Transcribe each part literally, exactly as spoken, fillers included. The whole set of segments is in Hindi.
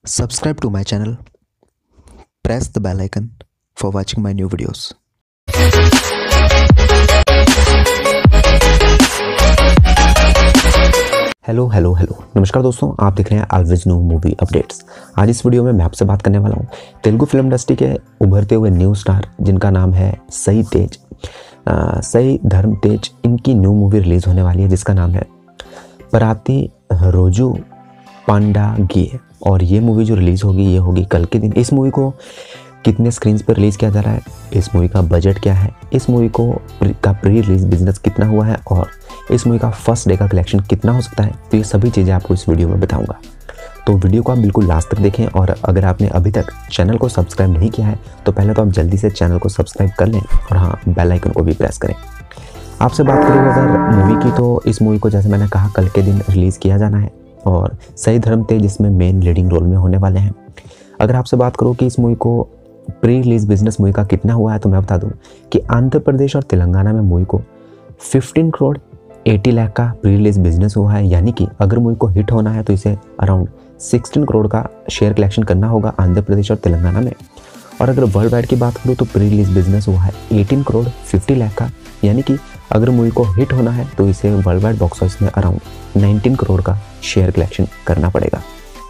Subscribe to my channel, press the bell icon for watching my new videos. Hello hello hello नमस्कार दोस्तों, आप देख रहे हैं ऑलवेज न्यू मूवी अपडेट्स। आज इस वीडियो में मैं आपसे बात करने वाला हूँ तेलुगु फिल्म इंडस्ट्री के उभरते हुए न्यू स्टार जिनका नाम है सई तेज। आ, सई धर्म तेज, इनकी न्यू मूवी रिलीज़ होने वाली है जिसका नाम है पराती रोजू पांडागी। और ये मूवी जो रिलीज़ होगी ये होगी कल के दिन। इस मूवी को कितने स्क्रीन्स पर रिलीज़ किया जा रहा है, इस मूवी का बजट क्या है, इस मूवी को का प्री रिलीज बिजनेस कितना हुआ है और इस मूवी का फर्स्ट डे का कलेक्शन कितना हो सकता है, तो ये सभी चीज़ें आपको इस वीडियो में बताऊंगा। तो वीडियो को आप बिल्कुल लास्ट तक देखें और अगर आपने अभी तक चैनल को सब्सक्राइब नहीं किया है तो पहले तो आप जल्दी से चैनल को सब्सक्राइब कर लें और हाँ, बेल आइकन को भी प्रेस करें। आपसे बात करूँ अगर मूवी की, तो इस मूवी को जैसे मैंने कहा कल के दिन रिलीज़ किया जाना है और सई धर्म तेज इसमें मेन लीडिंग रोल में होने वाले हैं। अगर आपसे बात करूँ कि इस मूवी को प्री रिलीज बिजनेस मूवी का कितना हुआ है, तो मैं बता दूं कि आंध्र प्रदेश और तेलंगाना में मूवी को पंद्रह करोड़ अस्सी लाख का प्री रिलीज बिजनेस हुआ है। यानी कि अगर मूवी को हिट होना है तो इसे अराउंड सोलह करोड़ का शेयर कलेक्शन करना होगा आंध्र प्रदेश और तेलंगाना में। और अगर वर्ल्ड वाइड की बात करूँ तो प्री रिलीज बिजनेस हुआ है अठारह करोड़ पचास लाख का। यानी कि अगर मूवी को हिट होना है तो इसे वर्ल्ड वाइड बॉक्स ऑफिस में अराउंड उन्नीस करोड़ का शेयर कलेक्शन करना पड़ेगा।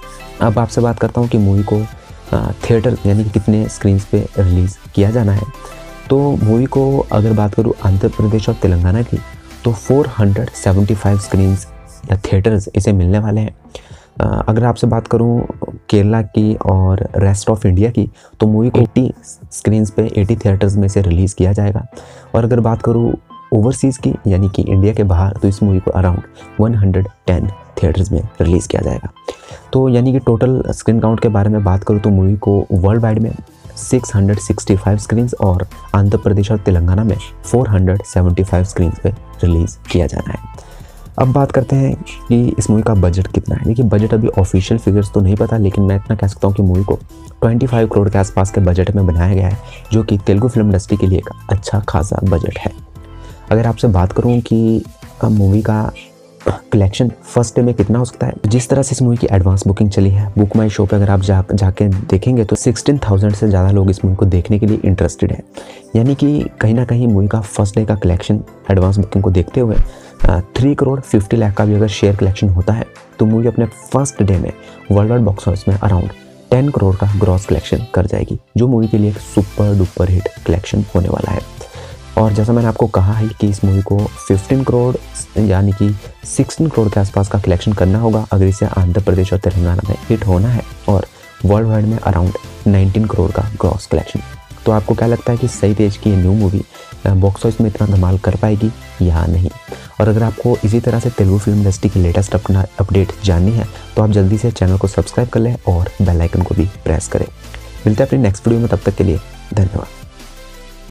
अब आपसे बात करता हूँ कि मूवी को थिएटर यानी कि कितने स्क्रीन्स पे रिलीज़ किया जाना है। तो मूवी को अगर बात करूँ आंध्र प्रदेश और तेलंगाना की, तो चार सौ पचहत्तर स्क्रीन्स या थिएटर्स इसे मिलने वाले हैं। अगर आपसे बात करूँ केरला की और रेस्ट ऑफ इंडिया की, तो मूवी को अस्सी स्क्रीन्स पे अस्सी थिएटर्स में से रिलीज़ किया जाएगा। और अगर बात करूँ ओवरसीज़ की यानी कि इंडिया के बाहर, तो इस मूवी को अराउंड एक सौ दस थिएटर्स में रिलीज़ किया जाएगा। तो यानी कि टोटल स्क्रीन काउंट के बारे में बात करूँ तो मूवी को वर्ल्ड वाइड में छह सौ पैंसठ स्क्रीन्स और आंध्र प्रदेश और तेलंगाना में चार सौ पचहत्तर स्क्रीन्स पे रिलीज़ किया जाना है। अब बात करते हैं कि इस मूवी का बजट कितना है। देखिए, बजट अभी ऑफिशियल फिगर्स तो नहीं पता, लेकिन मैं इतना कह सकता हूँ कि मूवी को पच्चीस करोड़ के आसपास के बजट में बनाया गया है, जो कि तेलुगु फिल्म इंडस्ट्री के लिए एक अच्छा खासा बजट है। अगर आपसे बात करूँ कि मूवी का कलेक्शन फर्स्ट डे में कितना हो सकता है, जिस तरह से इस मूवी की एडवांस बुकिंग चली है, बुक माई शो पे अगर आप जा जाके देखेंगे तो सोलह हज़ार से ज़्यादा लोग इस मूवी को देखने के लिए इंटरेस्टेड है। यानी कि कहीं ना कहीं मूवी का फर्स्ट डे का कलेक्शन एडवांस बुकिंग को देखते हुए थ्री करोड़ फिफ्टी लाख का भी अगर शेयर कलेक्शन होता है तो मूवी अपने फर्स्ट डे में वर्ल्ड वाइड बॉक्स ऑफिस में अराउंड टेन करोड़ का ग्रॉस कलेक्शन कर जाएगी, जो मूवी के लिए एक सुपर डुपर हिट कलेक्शन होने वाला है। और जैसा मैंने आपको कहा है कि इस मूवी को पंद्रह करोड़ यानी कि सोलह करोड़ के आसपास का कलेक्शन करना होगा अगर इसे आंध्र प्रदेश और तेलंगाना में हिट होना है, और वर्ल्ड वाइड में अराउंड उन्नीस करोड़ का ग्रॉस कलेक्शन। तो आपको क्या लगता है कि सई तेज की ये न्यू मूवी बॉक्स ऑफिस में इतना धमाल कर पाएगी या नहीं? और अगर आपको इसी तरह से तेलुगु फिल्म इंडस्ट्री की लेटेस्ट अपना अपडेट जाननी है तो आप जल्दी से चैनल को सब्सक्राइब कर लें और बेल आइकन को भी प्रेस करें। मिलते हैं अपनी नेक्स्ट वीडियो में, तब तक के लिए धन्यवाद।